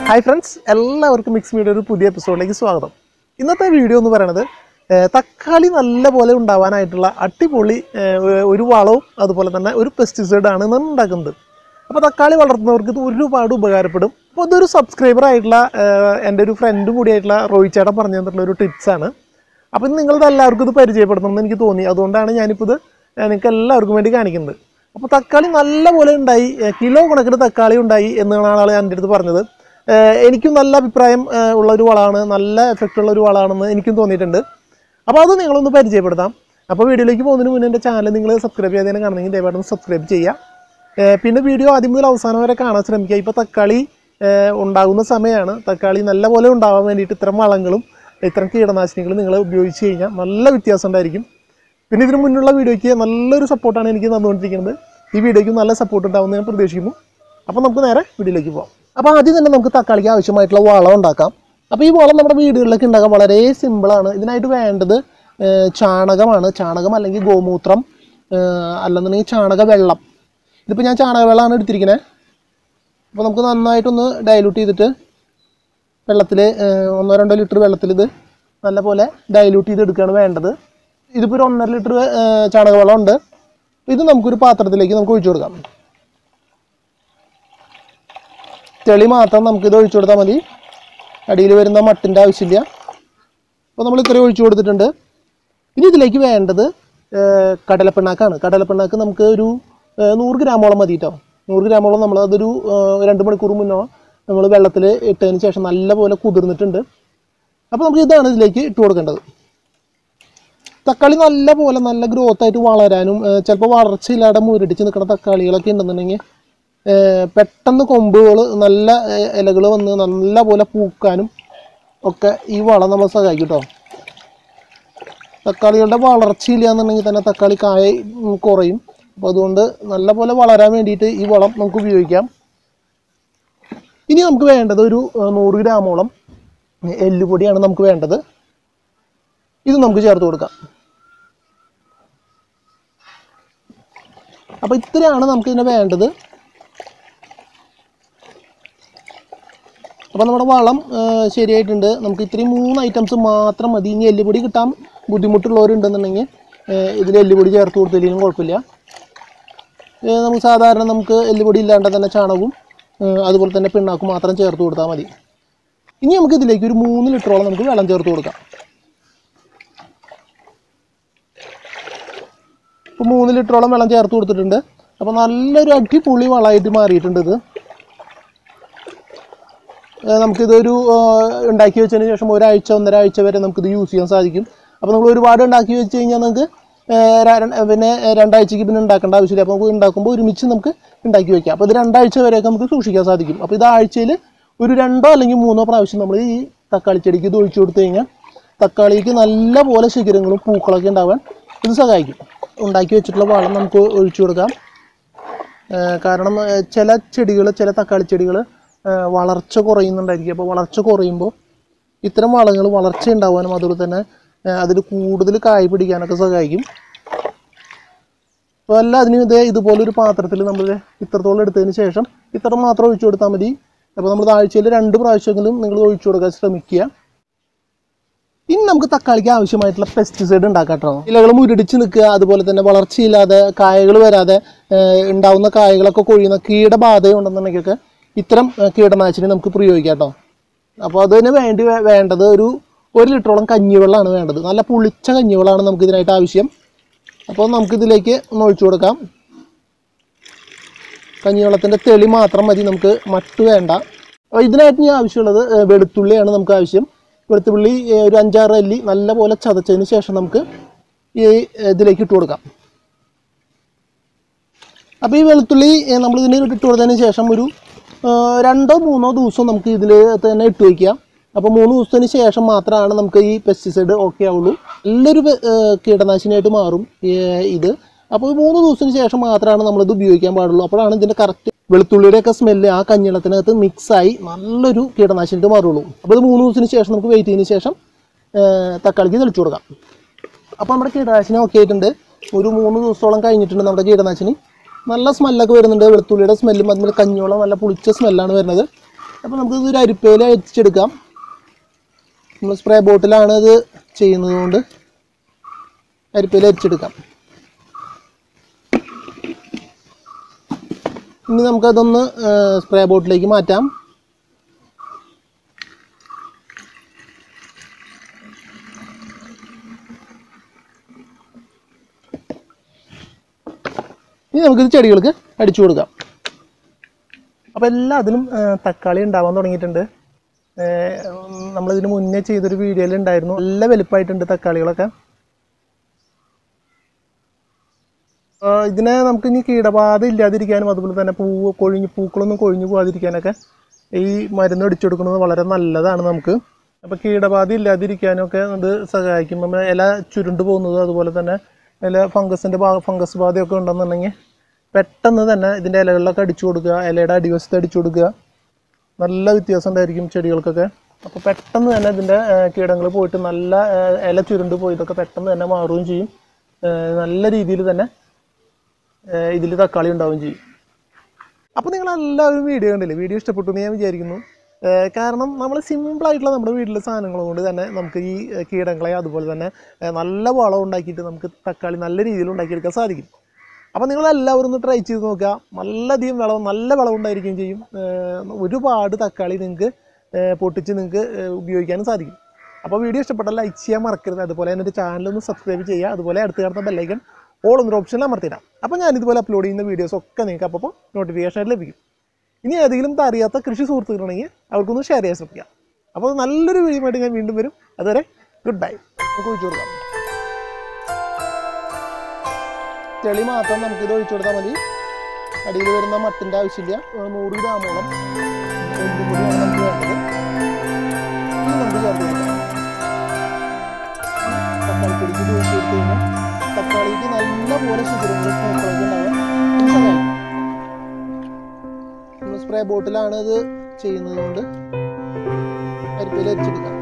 Hi friends, എല്ലാവർക്കും mix media ഒരു പുതിയ എപ്പിസോഡിലേക്ക് സ്വാഗതം. ഇന്നത്തെ വീഡിയോ എന്ന് പറയുന്നത് തക്കാളി നല്ലപോലെ ഉണ്ടാവാനായിട്ടുള്ള അടിപൊളി ഒരു വളവും അതുപോലെ തന്നെ ഒരു പെസ്റ്റിസൈഡ് ആണ് ഇന്ന് ഉണ്ടാക്കുന്നത്. അപ്പോൾ തക്കാളി വളർത്തുന്നവർക്ക് ഇത് ഒരുപാട് ഉപകാരപ്പെടും. അപ്പോൾ ഇതൊരു സബ്സ്ക്രൈബർ ആയിട്ടുള്ള എൻ്റെ ഒരു ഫ്രണ്ടും കൂടിയായിട്ടുള്ള റോയി ചേട്ടൻ പറഞ്ഞു തന്നിട്ടുള്ള ഒരു ടിപ്സാണ്. അപ്പോൾ നിങ്ങളിത് എല്ലാവർക്കും ഇത് പരിചയപ്പെടുത്തണമെന്ന് എനിക്ക് തോന്നി. അതുകൊണ്ടാണ് ഞാനിപ്പോൾ ഇത് നിങ്ങൾക്ക് എല്ലാവർക്കും വേണ്ടി കാണിക്കുന്നത്. അപ്പോൾ തക്കാളി നല്ലപോലെ ഉണ്ടായി, കിലോ കണക്കിന് തക്കാളി ഉണ്ടായി എന്നാണ് ആൾ എൻ്റെ അടുത്ത് പറഞ്ഞത്. എനിക്കും നല്ല അഭിപ്രായം ഉള്ളൊരു വളമാണ്, നല്ല എഫക്റ്റ് ഉള്ളൊരു വളമാണെന്ന് എനിക്കും തോന്നിയിട്ടുണ്ട്. അപ്പോൾ അത് നിങ്ങളൊന്ന് പരിചയപ്പെടുത്താം. അപ്പോൾ വീഡിയോയിലേക്ക് പോകുന്നതിന് മുന്നേ എൻ്റെ ചാനൽ നിങ്ങൾ സബ്സ്ക്രൈബ് ചെയ്യാതെ കാണുന്നെങ്കിൽ ദയവായിട്ട് ഒന്ന് സബ്സ്ക്രൈബ് ചെയ്യുക. പിന്നെ വീഡിയോ ആദ്യം മുതൽ അവസാനം വരെ കാണാൻ ശ്രമിക്കുക. ഇപ്പോൾ തക്കാളി ഉണ്ടാകുന്ന സമയമാണ്. തക്കാളി നല്ലപോലെ ഉണ്ടാവാൻ വേണ്ടിയിട്ട് ഇത്തരം വളങ്ങളും ഇത്തരം കീടനാശിനികളും നിങ്ങൾ ഉപയോഗിച്ച് കഴിഞ്ഞാൽ നല്ല വ്യത്യാസം ഉണ്ടായിരിക്കും. പിന്നെ ഇതിന് മുന്നുള്ള വീഡിയോയ്ക്ക് നല്ലൊരു സപ്പോർട്ടാണ് എനിക്ക് തന്നുകൊണ്ടിരിക്കുന്നത്. ഈ വീഡിയോയ്ക്ക് നല്ല സപ്പോർട്ട് ഉണ്ടാവുമെന്ന് ഞാൻ പ്രതീക്ഷിക്കുന്നു. അപ്പോൾ നമുക്ക് നേരെ വീഡിയോയിലേക്ക് പോകാം. അപ്പോൾ ആദ്യം തന്നെ നമുക്ക് തക്കാളിക്ക് ആവശ്യമായിട്ടുള്ള വളം ഉണ്ടാക്കാം. അപ്പോൾ ഈ വളം നമ്മുടെ വീടുകളിലൊക്കെ ഉണ്ടാക്കാൻ വളരെ സിമ്പിളാണ്. ഇതിനായിട്ട് വേണ്ടത് ചാണകമാണ്. ചാണകം അല്ലെങ്കിൽ ഗോമൂത്രം, അല്ലെന്നുണ്ടെങ്കിൽ ചാണക വെള്ളം. ഇതിപ്പോൾ ഞാൻ ചാണക വെള്ളമാണ് എടുത്തിരിക്കുന്നത്. അപ്പോൾ നമുക്ക് നന്നായിട്ടൊന്ന് ഡൈല്യൂട്ട് ചെയ്തിട്ട് വെള്ളത്തിൽ 1-2 ലിറ്റർ വെള്ളത്തിൽ ഇത് നല്ലപോലെ ഡൈല്യൂട്ട് ചെയ്തെടുക്കുകയാണ് വേണ്ടത്. ഇതിപ്പോൾ ഒരു 1.5 ലിറ്റർ ചാണക വെള്ളം ഉണ്ട്. ഇത് നമുക്കൊരു പാത്രത്തിലേക്ക് നമുക്ക് ഒഴിച്ചു കൊടുക്കാം. ചെളി മാത്രം നമുക്കിത് ഒഴിച്ചു കൊടുത്താൽ മതി. അടിയിൽ വരുന്ന മട്ടിൻ്റെ ആവശ്യമില്ല. അപ്പോൾ നമ്മൾ ഇത്രയും ഒഴിച്ചു കൊടുത്തിട്ടുണ്ട്. ഇനി ഇതിലേക്ക് വേണ്ടത് കടലപ്പിണ്ണാക്കാണ്. കടലപ്പിണ്ണാക്ക് നമുക്ക് ഒരു 100 ഗ്രാമോളം മതി കേട്ടോ. 100 ഗ്രാമോളം നമ്മൾ അതൊരു 2 മണിക്കൂർ മുന്നോ നമ്മൾ വെള്ളത്തിൽ ഇട്ടതിന് ശേഷം നല്ലപോലെ കുതിർന്നിട്ടുണ്ട്. അപ്പോൾ നമുക്ക് ഇതാണ് ഇതിലേക്ക് ഇട്ട് കൊടുക്കേണ്ടത്. തക്കാളി നല്ല ഗ്രോത്ത് ആയിട്ട് വളരാനും ചിലപ്പോൾ വളർച്ചയില്ലാതെ മുരടിച്ച് നിൽക്കുന്ന തക്കാളികളൊക്കെ ഉണ്ടെന്നുണ്ടെങ്കിൽ പെട്ടെന്ന് കൊമ്പുകൾ നല്ല ഇലകൾ വന്ന് നല്ലപോലെ പൂക്കാനും ഒക്കെ ഈ വളം നമ്മളെ സഹായിക്കും കേട്ടോ. തക്കാളികളുടെ വളർച്ചയില്ല എന്നുണ്ടെങ്കിൽ തന്നെ തക്കാളി കായ കുറയും. അപ്പോൾ അതുകൊണ്ട് നല്ലപോലെ വളരാൻ വേണ്ടിയിട്ട് ഈ വളം നമുക്ക് ഉപയോഗിക്കാം. ഇനി നമുക്ക് വേണ്ടത് ഒരു 100 ഗ്രാമോളം എല്ലുപൊടിയാണ് നമുക്ക് വേണ്ടത്. ഇത് നമുക്ക് ചേർത്ത് കൊടുക്കാം. അപ്പോൾ ഇത്രയാണ് നമുക്കിതിനെ വേണ്ടത്. അപ്പോൾ നമ്മുടെ വളം ശരിയായിട്ടുണ്ട്. നമുക്ക് ഇത്രയും 3 ഐറ്റംസ് മാത്രം മതി. ഇനി എല്ലുപൊടി കിട്ടാൻ ബുദ്ധിമുട്ടുള്ളവരുണ്ടെന്നുണ്ടെങ്കിൽ ഇതിൽ എല്ലുപൊടി ചേർത്ത് കൊടുത്തില്ലെങ്കിലും കുഴപ്പമില്ല. നമുക്ക് സാധാരണ നമുക്ക് എല്ലുപൊടി ഇല്ലാണ്ട് തന്നെ ചാണകവും അതുപോലെ തന്നെ പിണ്ണാക്കും മാത്രം ചേർത്ത് കൊടുത്താൽ മതി. ഇനി നമുക്ക് ഇതിലേക്ക് ഒരു 3 ലിറ്ററോളം നമുക്ക് വെള്ളം ചേർത്ത് കൊടുക്കാം. ഇപ്പോൾ 3 ലിറ്ററോളം വെള്ളം ചേർത്ത് കൊടുത്തിട്ടുണ്ട്. അപ്പോൾ നല്ലൊരു അടിപൊളി വളമായിട്ട് മാറിയിട്ടുണ്ട് ഇത്. നമുക്കിതൊരു ഉണ്ടാക്കി വെച്ചതിന് ശേഷം 1-1.5 ആഴ്ച വരെ നമുക്കിത് യൂസ് ചെയ്യാൻ സാധിക്കും. അപ്പോൾ നമ്മൾ ഒരുപാട് ഉണ്ടാക്കി വെച്ച് കഴിഞ്ഞാൽ നമുക്ക് പിന്നെ 2 ആഴ്ചയ്ക്ക് പിന്നെ ഉണ്ടാക്കേണ്ട ആവശ്യമില്ല. അപ്പോൾ നമുക്ക് ഉണ്ടാക്കുമ്പോൾ ഒരുമിച്ച് നമുക്ക് ഉണ്ടാക്കി വയ്ക്കാം. അപ്പോൾ ഇത് 2 ആഴ്ച വരെയൊക്കെ നമുക്ക് സൂക്ഷിക്കാൻ സാധിക്കും. അപ്പോൾ ഇത് ആഴ്ചയിൽ ഒരു 2 അല്ലെങ്കിൽ 3 പ്രാവശ്യം നമ്മൾ ഈ തക്കാളി ചെടിക്ക് ഇത് ഒഴിച്ചു കൊടുത്തു കഴിഞ്ഞാൽ തക്കാളിക്ക് നല്ലപോലെ ശിഖരങ്ങളും പൂക്കളൊക്കെ ഉണ്ടാവാൻ ഇത് സഹായിക്കും. ഉണ്ടാക്കി വെച്ചിട്ടുള്ള വളം നമുക്ക് ഒഴിച്ചു കൊടുക്കാം. കാരണം ചില തക്കാളി ചെടികൾ വളർച്ച കുറയുന്നുണ്ടായിരിക്കും. അപ്പോൾ വളർച്ച കുറയുമ്പോൾ ഇത്തരം വളങ്ങൾ വളർച്ച ഉണ്ടാവാനും അതുപോലെ തന്നെ അതിൽ കൂടുതൽ കായ് പിടിക്കാനൊക്കെ സഹായിക്കും. അപ്പോൾ എല്ലാം അതിനും ഇതുപോലൊരു പാത്രത്തിൽ നമ്മൾ ഇത്രത്തോളം എടുത്തതിന് ശേഷം ഇത്ര മാത്രം ഒഴിച്ചു കൊടുത്താൽ മതി. അപ്പോൾ നമ്മൾ ആഴ്ചയിൽ 2 പ്രാവശ്യമെങ്കിലും നിങ്ങൾ ഒഴിച്ചു കൊടുക്കാൻ ശ്രമിക്കുക. ഇനി നമുക്ക് തക്കാളിക്ക് ആവശ്യമായിട്ടുള്ള പെസ്റ്റിസൈഡ് ഉണ്ടാക്കാം കേട്ടോ. ഇലകൾ മുരടിച്ച് നിൽക്കുക, അതുപോലെ തന്നെ വളർച്ചയില്ലാതെ കായകൾ വരാതെ ഉണ്ടാവുന്ന കായകളൊക്കെ കൊഴിയുന്ന കീടബാധയുണ്ടെന്നുണ്ടെങ്കിലൊക്കെ ഇത്തരം കീടനാശിനി നമുക്ക് പ്രയോഗിക്കാം കേട്ടോ. അപ്പോൾ അതിന് വേണ്ടത് ഒരു 1 ലിറ്ററോളം കഞ്ഞിവെള്ളമാണ് വേണ്ടത്. നല്ല പുളിച്ച കഞ്ഞിവെള്ളമാണ് നമുക്ക് ഇതിനായിട്ട് ആവശ്യം. അപ്പോൾ നമുക്കിതിലേക്ക് ഒന്ന് ഒഴിച്ചു കൊടുക്കാം. കഞ്ഞിവെള്ളത്തിൻ്റെ തെളി മാത്രം മതി, നമുക്ക് മട്ട് വേണ്ട. അപ്പോൾ ഇതിനായിട്ട് ഇനി ആവശ്യമുള്ളത് വെളുത്തുള്ളിയാണ് നമുക്ക് ആവശ്യം. വെളുത്തുള്ളി ഒരു 5-6 അല്ലി നല്ലപോലെ ചതച്ചതിന് ശേഷം നമുക്ക് ഈ ഇതിലേക്ക് ഇട്ട് കൊടുക്കാം. അപ്പോൾ ഈ വെളുത്തുള്ളി നമ്മൾ ഇതിന് ഇട്ട് കൊടുത്തതിന് ശേഷം ഒരു 2-3 ദിവസം നമുക്ക് ഇതിൽ തന്നെ ഇട്ട് വയ്ക്കാം. അപ്പോൾ 3 ദിവസത്തിന് ശേഷം മാത്രമാണ് നമുക്ക് ഈ പെസ്റ്റിസൈഡ് ഓക്കെ ആവുള്ളൂ. നല്ലൊരു കീടനാശിനിയായിട്ട് മാറും ഇത്. അപ്പോൾ 3 ദിവസത്തിന് ശേഷം മാത്രമാണ് നമ്മളിത് ഉപയോഗിക്കാൻ പാടുള്ളൂ. അപ്പോഴാണ് ഇതിൻ്റെ കറക്റ്റ് വെളുത്തുള്ളിയുടെയൊക്കെ സ്മെല്ല് ആ കഞ്ഞിവെള്ളത്തിനകത്ത് മിക്സായി നല്ലൊരു കീടനാശിനിയായിട്ട് മാറുള്ളൂ. അപ്പോൾ ഇത് 3 ദിവസത്തിന് ശേഷം നമുക്ക് വെയിറ്റ് ചെയ്തതിന് ശേഷം തക്കാളിക്ക് തെളിച്ചു കൊടുക്കാം. അപ്പോൾ നമ്മുടെ കീടനാശിനി ഓക്കെ ആയിട്ടുണ്ട്. ഒരു 3 ദിവസത്തോളം കഴിഞ്ഞിട്ടുണ്ട് നമ്മുടെ കീടനാശിനി. നല്ല സ്മെല്ലൊക്കെ വരുന്നുണ്ട്. വെളുത്തുള്ളിയുടെ സ്മെല്ലും അതുപോലെ കഞ്ഞിവെള്ളം നല്ല പുളിച്ച സ്മെല്ലാണ് വരുന്നത്. അപ്പോൾ നമുക്കിതൊരു അരിപ്പയിൽ അരിച്ചെടുക്കാം. നമ്മൾ സ്പ്രേ ബോട്ടിലാണ് ഇത് ചെയ്യുന്നത് കൊണ്ട് അരിപ്പയിൽ അരിച്ചെടുക്കാം. ഇനി നമുക്കതൊന്ന് സ്പ്രേ ബോട്ടിലേക്ക് മാറ്റാം. ഇനി നമുക്കിത് ചെടികൾക്ക് അടിച്ചു കൊടുക്കാം. അപ്പോൾ എല്ലാത്തിലും തക്കാളി ഉണ്ടാവാൻ തുടങ്ങിയിട്ടുണ്ട്. നമ്മളിതിന് മുന്നേ ചെയ്തൊരു വീഡിയോയിൽ ഉണ്ടായിരുന്നു. നല്ല വലുപ്പമായിട്ടുണ്ട് തക്കാളികളൊക്കെ. ഇതിനെ നമുക്ക് ഇനി കീടബാധ ഇല്ലാതിരിക്കാനും അതുപോലെ തന്നെ പൂക്കളൊന്നും കൊഴിഞ്ഞു പോകാതിരിക്കാനൊക്കെ ഈ മരുന്ന് അടിച്ചു കൊടുക്കുന്നത് വളരെ നല്ലതാണ് നമുക്ക്. അപ്പോൾ കീടബാധ ഇല്ലാതിരിക്കാനും ഒക്കെ അത് സഹായിക്കും. നമ്മൾ ഇല ചുരുണ്ട് പോകുന്നതും അതുപോലെ തന്നെ ഇല ഫംഗസ് ബാധയൊക്കെ ഉണ്ടെന്നുണ്ടെങ്കിൽ പെട്ടെന്ന് തന്നെ ഇതിൻ്റെ ഇലകളിലൊക്കെ അടിച്ചു കൊടുക്കുക. ഇലയുടെ അടിവശത്ത് അടിച്ചു കൊടുക്കുക. നല്ല വ്യത്യാസം ഉണ്ടായിരിക്കും ചെടികൾക്കൊക്കെ. അപ്പോൾ പെട്ടെന്ന് തന്നെ ഇതിൻ്റെ കീടങ്ങൾ പോയിട്ട് നല്ല ഇല ചുരുണ്ട് പോയതൊക്കെ പെട്ടെന്ന് തന്നെ മാറുകയും ചെയ്യും. നല്ല രീതിയിൽ തന്നെ ഇതിൽ തക്കാളി ഉണ്ടാവുകയും ചെയ്യും. അപ്പോൾ നിങ്ങളെല്ലാവരും വീഡിയോ കണ്ടില്ലേ? വീഡിയോ ഇഷ്ടപ്പെട്ടു എന്ന് ഞാൻ വിചാരിക്കുന്നു. കാരണം നമ്മൾ സിമ്പിളായിട്ടുള്ള നമ്മുടെ വീട്ടിലെ സാധനങ്ങൾ കൊണ്ട് തന്നെ നമുക്ക് ഈ കീടങ്ങളെ അതുപോലെ തന്നെ നല്ല വളം ഉണ്ടാക്കിയിട്ട് നമുക്ക് തക്കാളി നല്ല രീതിയിൽ ഉണ്ടാക്കിയെടുക്കാൻ സാധിക്കും. അപ്പോൾ നിങ്ങളെല്ലാവരും ഒന്ന് ട്രൈ ചെയ്ത് നോക്കുക. നല്ല വളം ഉണ്ടായിരിക്കുകയും ചെയ്യും. ഒരുപാട് തക്കാളി നിങ്ങൾക്ക് പൊട്ടിച്ച് നിങ്ങൾക്ക് ഉപയോഗിക്കാനും സാധിക്കും. അപ്പോൾ വീഡിയോ ഇഷ്ടപ്പെട്ടാൽ ലൈക്ക് ചെയ്യാൻ മറക്കരുത്. അതുപോലെ തന്നെ ഒരു ചാനലൊന്ന് സബ്സ്ക്രൈബ് ചെയ്യുക. അതുപോലെ അടുത്ത് കാണുന്ന ബെല്ലൈക്കൺ ഓൾ എന്നൊരു ഓപ്ഷനിൽ അമർത്തിയിടാം. അപ്പോൾ ഞാനിതുപോലെ അപ്ലോഡ് ചെയ്യുന്ന വീഡിയോസൊക്കെ നിങ്ങൾക്ക് അപ്പോൾ നോട്ടിഫിക്കേഷനായിട്ട് ലഭിക്കും. ഇനി ഏതെങ്കിലും അറിയാത്ത കൃഷി സുഹൃത്തുക്കളുണ്ടെങ്കിൽ അവർക്കൊന്ന് ഷെയർ ചെയ്യാൻ ശ്രമിക്കാം. അപ്പോൾ നല്ലൊരു വീഡിയോ ആയിട്ട് ഞാൻ വീണ്ടും വരും. അതുവരെ ഗുഡ് ബൈ. നമുക്ക് ഒഴിച്ചു കൊടുക്കാം. ചെളി മാത്രം നമുക്കിത് ഒഴിച്ചു കൊടുത്താൽ മതി. അടിയിൽ വരുന്ന മട്ടിൻ്റെ ആവശ്യമില്ല. 100 ഗ്രാമോളം എല്ലുപൊടിയാണ് നമുക്ക് വേണ്ടത്. ഇനി നമുക്ക് ചേർത്ത് കൊടുക്കാം. തക്കാളി പൊടിക്ക് ചേർത്ത് കൊടുത്ത് കഴിഞ്ഞാൽ തക്കാളിക്ക് നല്ലപോലെ ശുചിരങ്ങളും പൂക്കളൊക്കെ ഉണ്ടാവാൻ സഹായിക്കും. നമ്മൾ സ്പ്രേ ബോട്ടിലാണ് ഇത് ചെയ്യുന്നത് കൊണ്ട് അരിപ്പയിൽ അരിച്ചെടുക്കാം.